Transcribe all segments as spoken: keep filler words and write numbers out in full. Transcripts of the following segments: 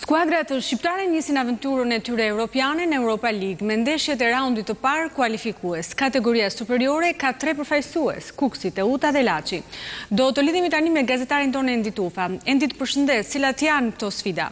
Skuadrat shqiptare nisin aventurën e tyre europiane në Europa League me ndeshjet e raundit të parë kualifikues. Kategoria superiore ka tre përfaqësues, Kuksi, Teuta dhe Laçi. Do të lidhemi tani me gazetarin tonë Endi Tufa. Endi, të përshëndes, cilat janë këto sfida?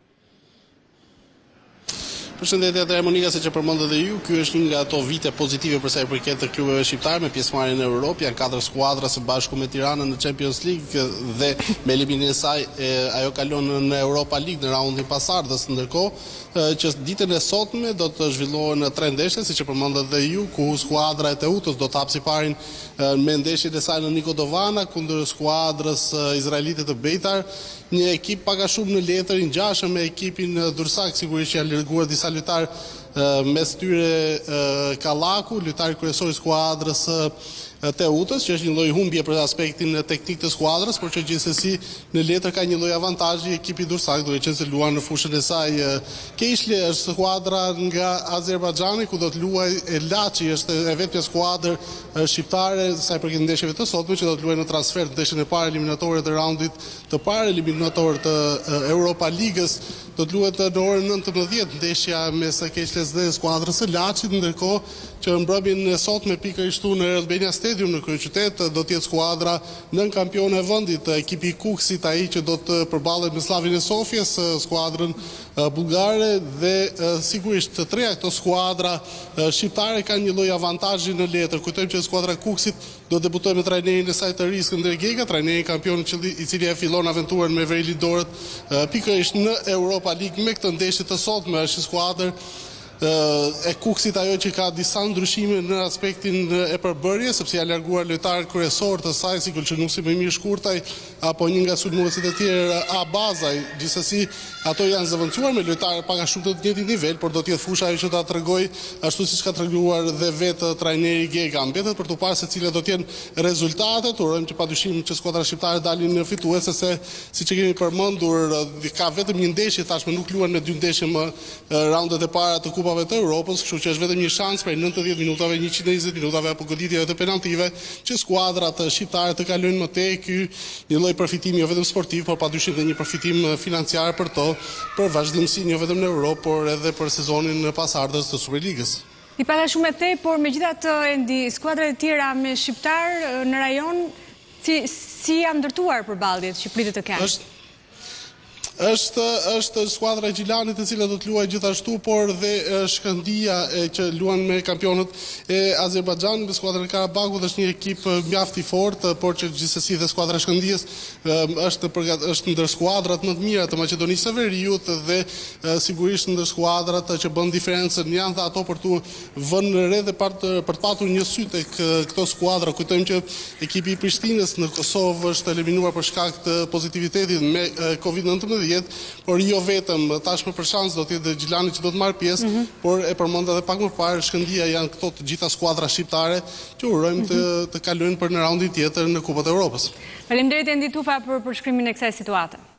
Përshëndetje atëherë Monika, se që përmendët dhe ju, ky është një nga ato vite pozitive për sa i përket të klubeve shqiptare me pjesëmarrjen në Europë. Janë katër skuadra së bashku me Tiranën në Champions League dhe me eliminimin e saj e, ajo kalon në Europa League në raundin pasardhës. Ndërkohë që ditën e sotme do të zhvillohen tre ndeshje, siç e përmendët dhe ju, ku skuadra e Teutës do të hapë parin me ndeshjen e saj në Nikodovana kundër skuadrës izraelite të Beitar, një ekip pak a shumë në letër i ngjashëm me ekipin Durrësak, sigurisht që janë larguar disa lojtar mes tyre Kallaku, lojtari kryesor i skuadrës Teutës, që është një lloj humbje për aspektin teknik të skuadrës, por që gjithsesi në letër ka një lloj avantazhi ekipi Durrësak, duke qenë se luan në fushën e saj keqle. Është skuadra nga Azerbajxhani ku do të luajë Laçi, është e vetmja skuadër shqiptare sa i përket ndeshjeve të sotme që do të luajë në transfer në ndeshjen e parë eliminatore të raundit të parë eliminator të Europa Ligës. Do të luhet në orën nëntëmbëdhjetë ndeshja mes Keqles dhe skuadrës së Laçit, ndërkohë që në mbrëmjen e sotme pikërisht në Albania Stadium në kryeqytet do të jetë skuadra nën kampion e vendit, ekipi i Kuksit, ai që do të përballet me Slavin e Sofjes, skuadrën bullgare, dhe sigurisht të treja këto skuadra shqiptare kanë një lloj avantazhi në letër. Kujtojmë që skuadra e Kuksit do debutojë me trajnerin e saj të ri Skënder Gega, trajneri kampion i cili e fillon aventurën me Veli Dorët pikërisht në Europa League. Me këtë ndeshje të sotme është skuadër e Kuksit ajo që ka disa ndryshime në aspektin e përbërjes, sepse ja larguar lojtar kryesor të saj, sikur që nuk si më mirë Shkurtaj apo një nga sulmuesit e tjerë Abazaj. Gjithsesi ato janë zëvendësuar me lojtarë pak a shumë të njëjtit nivel, por do të jetë fusha ajo që ta tregoj ashtu siç ka treguar dhe vetë trajneri Gega. Mbetet për të parë se cilat do të jenë rezultatet. Urojmë që padyshim që skuadra shqiptare dalin në fituese, se siç e kemi përmendur ka vetëm një ndeshje, tashmë nuk luan me dy ndeshje më raundet e para të kupave të Europës, kështu që është vetëm një shans për nëntëdhjetë minutave, njëqind e njëzet minutave apo goditjeve të penaltive që skuadrat shqiptare të kalojnë më tej. Ky një lloj përfitimi jo vetëm sportiv, por padyshim dhe një përfitim financiar për to, për vazhdimsinë jo vetëm në Europë, por edhe për sezonin pasardhës të Superligës. Ti pala shumë e tej, por megjithatë Endi, skuadrat e tjera me shqiptar në rajon si, si janë ndërtuar përballjet Shqipëritë të kenë? Është Është, është skuadra e Gjilanit e cila do të luajë gjithashtu, por dhe Shkëndia e, që luan me kampionët e Azerbajxhanit, me skuadrën e Karabakut, është një ekip mjaft i fortë, por që gjithsesi dhe skuadra e Shkëndijës është përgat, është ndër skuadrat më të mira të Maqedonisë së Veriut dhe sigurisht ndër skuadrat që bën diferencën. Janë dhe ato për të vënë re dhe për të, për të patur një sy tek këto skuadra. Kujtojmë që ekipi i Prishtinës në Kosovë është eliminuar për shkak të pozitivitetit me kovid nëntëmbëdhjetë. Por jo vetëm, tashmë për shans do të jetë Gjilani që do të marrë pjesë, mm -hmm. por e përmenda edhe pak më parë, Shkëndia, janë këto të gjitha skuadra shqiptare që urojmë të, të kalojnë për në raundin tjetër në Kupën e Europës. Faleminderit Endi Tufa për përshkrimin e kësaj situate.